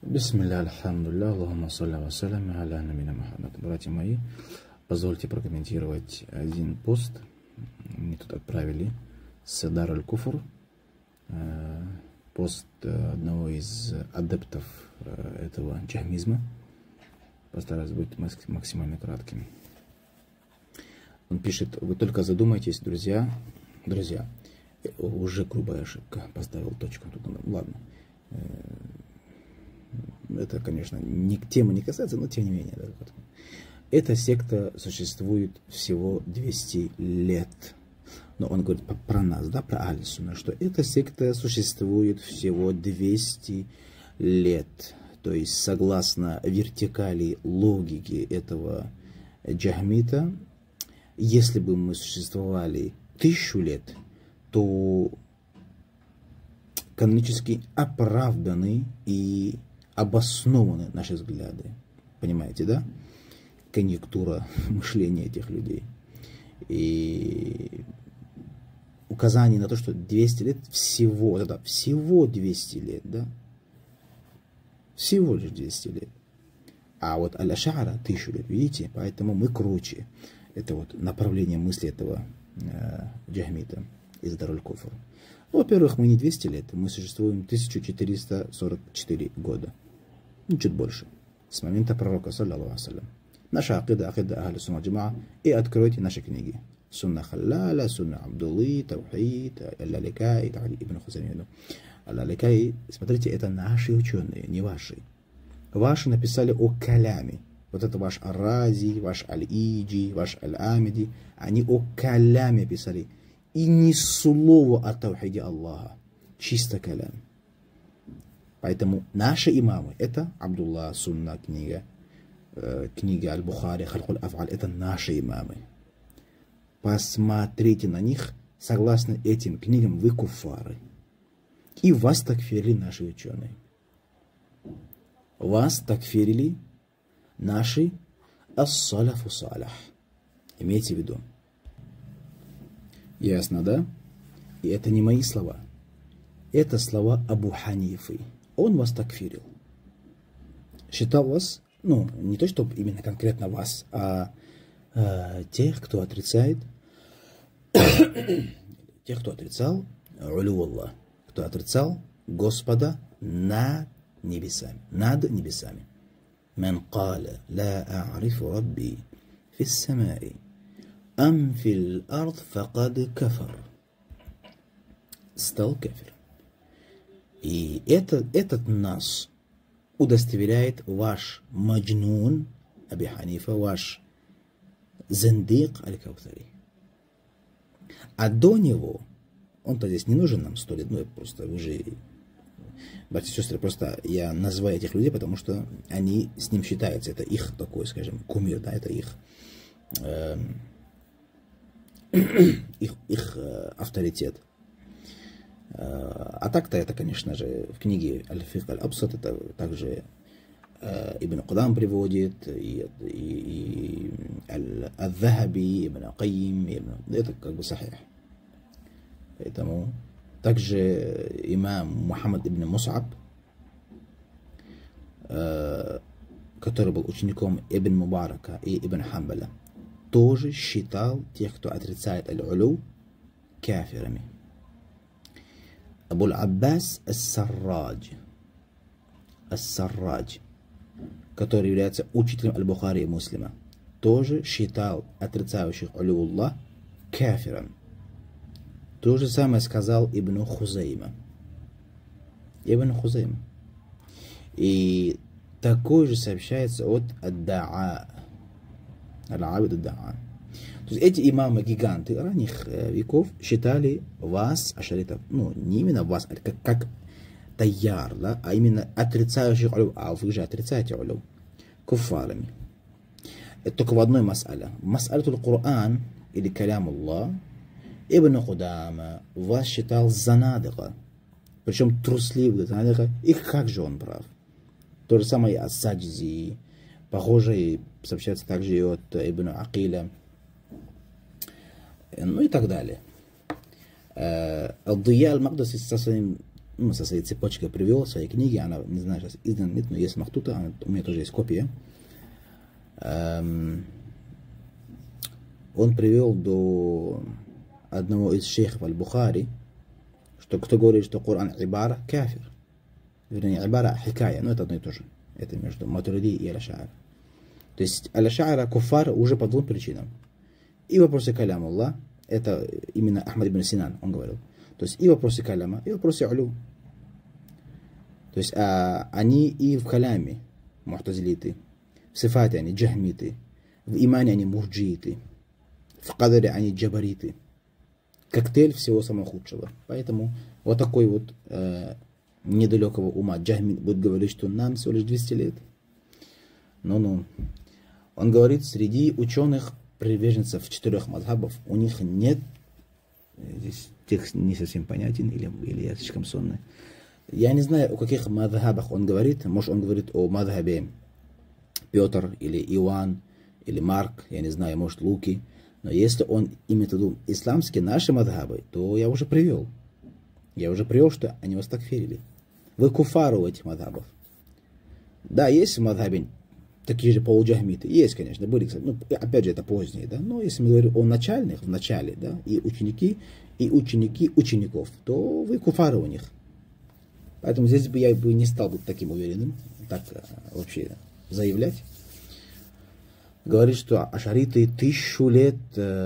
Бисмилля, альхамдулилля, Аллахумма салли ва салям аля набина Мухаммад. Братья мои, позвольте прокомментировать один пост. Мне тут отправили с Дар аль-Куфр. Пост одного из адептов этого джахмизма. Постараюсь быть максимально кратким. Он пишет: вы только задумайтесь, друзья, уже грубая ошибка, поставил точку. Тут, ладно. Это, конечно, тема не касается, но тем не менее. Эта секта существует всего 200 лет. Но он говорит про нас, да, про Аль-Сунна, что эта секта существует всего 200 лет. То есть, согласно вертикали логики этого джахмита, если бы мы существовали 1000 лет, то канонически оправданы и обоснованы наши взгляды. Понимаете, да? Конъюнктура мышления этих людей. И указание на то, что 200 лет всего, всего 200 лет, да? Всего лишь 200 лет. А вот Аль-Аш'ара 1000 лет, видите? Поэтому мы круче. Это вот направление мысли этого джахмита из Дар аль-Куфр. Во-первых, мы не 200 лет, мы существуем 1444 года. Ну, чуть больше. С момента пророка, саллаллаху алейхи. Наша акида Ахлю Сунна валь Джамаа. И откройте наши книги. Сунна Халляля, Сунна Абдулли, Таухид, Аль-Ликай, Ибн Хузаймин. Аль-Ликай, смотрите, это наши ученые, не ваши. Ваши написали о каляме. Вот это ваш Ар-Рази, ваш Аль-Иджи, ваш Аль-Амиди. Они о каляме писали. И ни слова о таухиде Аллаха. Чисто калям. Поэтому наши имамы, это Абдулла, Сунна, книга Аль-Бухари, Халькуль Аф'аль, это наши имамы. Посмотрите на них, согласно этим книгам вы куффары. И вас такфирили наши ученые. Вас такфирили наши ас-салафу салях. Имейте в виду. Ясно, да? И это не мои слова. Это слова Абу Ханифы. Он вас такфирил. Считал вас, ну, не то, чтобы именно конкретно вас, а тех, кто отрицает, тех, кто отрицал улю Аллах, кто отрицал Господа над небесами. Над небесами. Ман каля ла а'рифу рабби фис самаи ам фил ард факад кафар. Стал кафир. И этот нас удостоверяет ваш маджнун Аби Ханифа, ваш зендик Аль-Каутари. А до него, он-то здесь не нужен нам 100 лет, ну просто вы же, братья и сестры, просто я называю этих людей, потому что они с ним считаются, это их такой, скажем, кумир, да, это их авторитет. А так-то это, конечно же, в книге Аль-Фикх Аль-Абсат, это также Ибн Кудам приводит, и Аль-Захаби, Ибн Кайим, это как бы сахих. Поэтому также имам Мухаммад ибн Мус'аб, который был учеником Ибн Мубарака и Ибн Хамбаля, тоже считал тех, кто отрицает аль-улу, кафирами. Абу Аббас ас-Саррадж, который является учителем Аль-Бухари и Муслима, тоже считал отрицающих улю-Аллах кафиром. То же самое сказал Ибн Хузайма. И такое же сообщается от Ад-Да'a. Аль-Абид Ад-Да'a. То есть эти имамы-гиганты ранних веков считали вас, ашаритов, ну не именно вас, а как тайяр, да, а именно отрицающих улю, а вы же отрицаете улю, куффарами. Это только в одной мас'але. Мас'алятуль Кур'ан или калям Аллах, Ибн Кудама вас считал занадыга, причем трусливый занадыга, и как же он прав. То же самое и Ас-Саджзи, похоже, сообщается также и от Ибн Акиля, ну и так далее. Ад-Дия аль-Макдаси со своим ну, со своей цепочкой привел, своей книги, она, не знаю, сейчас издана нет, но есть Махтута, у меня тоже есть копия. Он привел до одного из шейхов Аль-Бухари, что кто говорит, что Коран ибара, кафир. Вернее, ибара хикая, но это одно и то же. Это между Матуриди и Аль-Аш'а'ара. То есть Аль-Аш'а'ара куфар уже по двум причинам. И в вопросе калям Аллах, это именно Ахмад ибн Синан, он говорил. То есть и в вопросе каляма, и в вопросе улю. То есть они и в каляме му'тазилиты, в сифате они джахмиты, в имане они мурджииты, в кадаре они джабариты. Коктейль всего самого худшего. Поэтому вот такой вот недалекого ума джахмит будет говорить, что нам всего лишь 200 лет. Ну-ну. Он говорит, среди ученых приверженцев 4 мазхабов у них нет, здесь текст не совсем понятен, или я слишком сонный. Я не знаю, о каких мазхабах он говорит. Может, он говорит о мазхабе Петр, или Иоанн, или Марк, я не знаю, может, Луки. Но если он имеет в виду исламские наши мазхабы, то я уже привел. Я уже привел, что они вас такфирили. Вы куфару у этих мазхабов. Да, есть в мазхабе такие же полуджахмиты. Есть, конечно, были, ну, опять же, это поздние, да. Но если мы говорим о начальных, в начале, да, и ученики учеников, то вы куфары у них. Поэтому здесь бы я не стал быть таким уверенным, так вообще заявлять. Говорит, что ашариты 1000 лет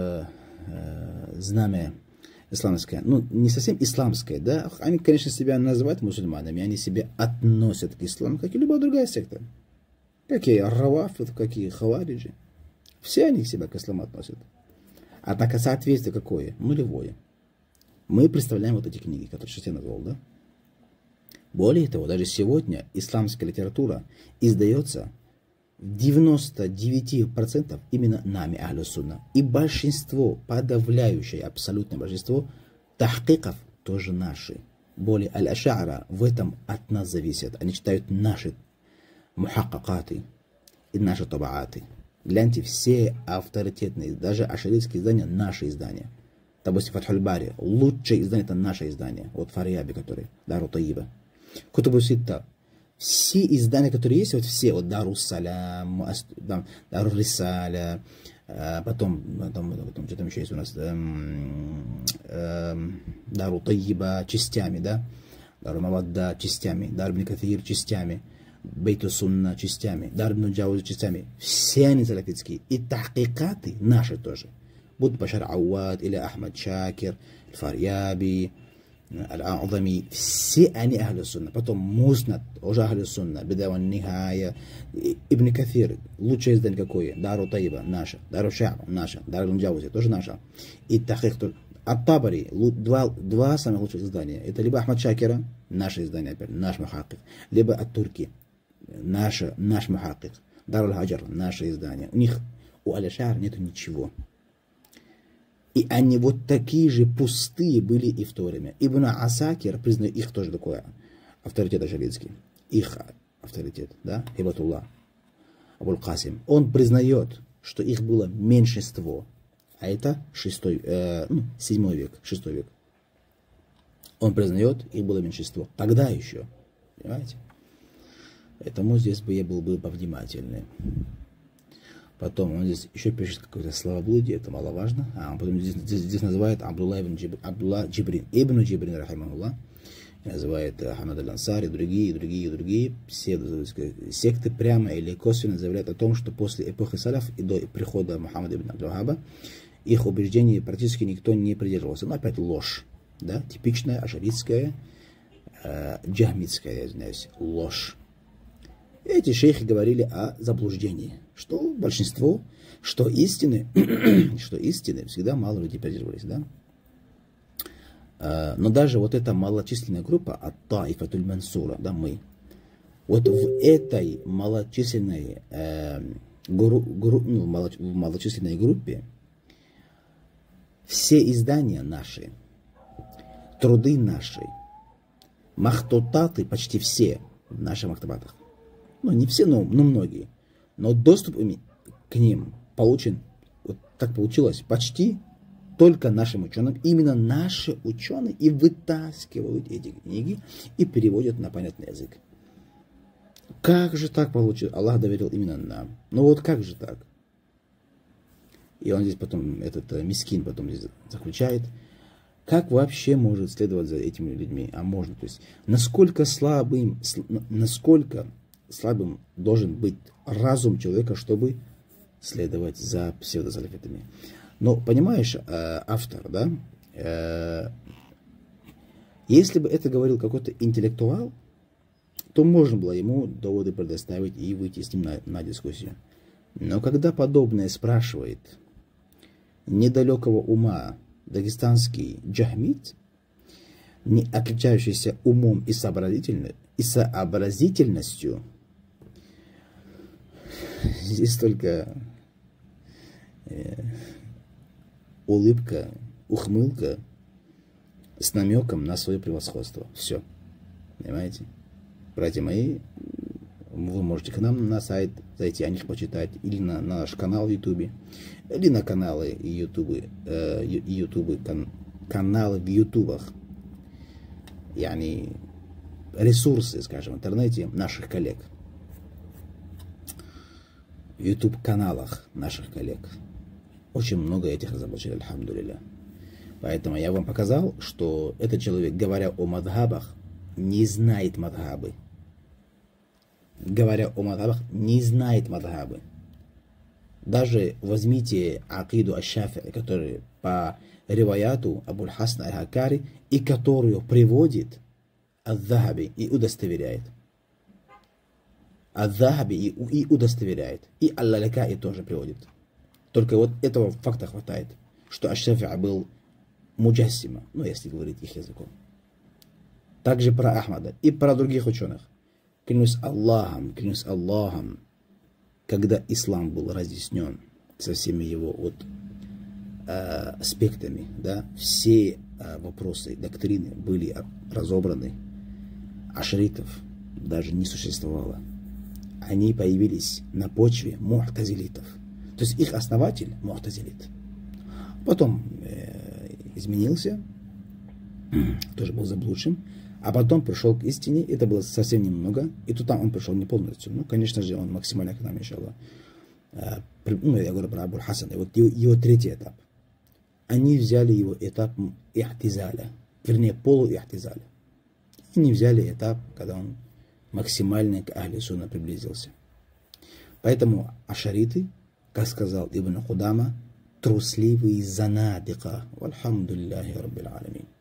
знамя исламское. Ну, не совсем исламское, да. Они, конечно, себя называют мусульманами, они себя относят к исламу, как и любая другая секта. Какие равафид, какие хавариджи. Все они себя к исламу относят. Однако соответствие какое? Нулевое. Мы представляем вот эти книги, которые сейчас я назвал, да? Более того, даже сегодня исламская литература издается в 99% именно нами, Ахлю Сунна. И большинство, подавляющее абсолютное большинство тахкиков тоже наши. Более Аль-Аш'а'ара в этом от нас зависят. Они читают наши мухаккакаты и наши табааты. Гляньте, все авторитетные, даже ашаритские издания, наши издания. Допустим, Фатхуль Бари, лучшее издание это наше издание. Вот Фарияби, который, Дару Таиба. Кутубу Ситта. Все издания, которые есть, вот все, вот Дару Салям, Дару Рисаля, потом что там еще есть у нас, Дару Таиба частями, да, Дару Мавадда частями, Дару Ибн Каthир частями, Бейту Сунна частями, Дару Ибн Джауз частями. Все они салафитские. И тахкикаты наши тоже. Будь Башар Ауад, или Ахмад Шакир, Фарияби, Аль-А'зами, все они Ахлю Сунна. Потом Муснад, уже Ахлю Сунна, Бидая ван Нихая, Ибн Каthир, лучшее издание какое? Дару Таиба, наша, Дару Ша'ба, наша, Дару Ибн Джаузи, тоже наша. И Тахик, Ат-Табари, два самых лучших издания. Это либо Ахмад Шакира, наше издание, опять, наш мухаккик, либо Ат-Турки, наш мухаккик, Дару Хаджар, наше издание. У них, у Аль-Аш'а'ара нету ничего. И они вот такие же пустые были и в то время. Ибн Асакир, признаю, их тоже такой авторитет ашаритский. Их авторитет, да, Ибатуллах, Абуль Касим. Он признает, что их было меньшинство. А это 7 век, 6 век. Он признает, их было меньшинство. Тогда еще. Понимаете? Поэтому здесь бы я был бы повнимательнее. Потом он здесь еще пишет какое-то словоблудие, это маловажно. А он потом здесь называет Абдулла Джибрин. Ибн Джибрин, рахимахуллах. Называет Хамад Аль-Ансари, другие. Все секты прямо или косвенно заявляют о том, что после эпохи салаф и до прихода Мухаммада ибн Абдул-Вахаба их убеждений практически никто не придерживался. Но опять ложь. Да? Типичная ашаритская, джахмитская, я извиняюсь, ложь. Эти шейхи говорили о заблуждении, что большинство, что истины всегда мало людей придерживались, да? Но даже вот эта малочисленная группа Ат-Таифатуль Мансура, да, мы, вот в этой малочисленной малочисленной группе все издания наши, труды наши, махтутаты почти все в наших махтабатах. Ну, не все, но многие. Но доступ к ним получен, вот так получилось, почти только нашим ученым. Именно наши ученые и вытаскивают эти книги и переводят на понятный язык. Как же так получилось? Аллах доверил именно нам. Ну вот как же так? И он здесь потом, этот мискин потом здесь заключает. Как вообще может следовать за этими людьми? А можно, то есть, насколько слабым должен быть разум человека, чтобы следовать за псевдосалафитами. Но, понимаешь, автор, да, если бы это говорил какой-то интеллектуал, то можно было ему доводы предоставить и выйти с ним на дискуссию. Но когда подобное спрашивает недалекого ума дагестанский джахмит, не отличающийся умом и сообразительностью, здесь только улыбка, ухмылка с намеком на свое превосходство. Все. Понимаете? Братья мои, вы можете к нам на сайт зайти, о них почитать, или на наш канал в Ютубе, или на каналы каналы в Ютубах, яни ресурсы, скажем, в интернете наших коллег, в Ютуб-каналах наших коллег. Очень много этих разоблачили, альхамдулилля. Поэтому я вам показал, что этот человек, говоря о мадхабах, не знает мадхабы. Говоря о мадхабах, не знает мадхабы. Даже возьмите акиду аш-Шафи'и, который по риваяту Абуль Хасана аль-Хакари, и которую приводит Ад-Дахаби и удостоверяет. Ад-Дахаби и удостоверяет. И Аль-Лалакаи тоже приводит. Только вот этого факта хватает, что аш-Шафи'и был муджассима, ну если говорить их языком. Также про Ахмада и про других ученых. Клянусь Аллахом, когда ислам был разъяснен со всеми его вот, аспектами, да, все вопросы доктрины были разобраны, ашаритов даже не существовало. Они появились на почве му'тазилитов. То есть их основатель му'тазилит. Потом изменился, тоже был заблудшим. А потом пришел к истине, это было совсем немного, и тут там он пришел не полностью. Ну, конечно же, он максимально к нам, иншаллах. Ну, я говорю про Абуль Хасан, вот его третий этап. Они взяли его этап ихтизаля, вернее, полуихтизаля. И не взяли этап, когда он максимально к Ахли Сунна приблизился. Поэтому ашариты, как сказал Ибн Кудама, трусливые занадика. Вальхамдулиллахи раббил аламин.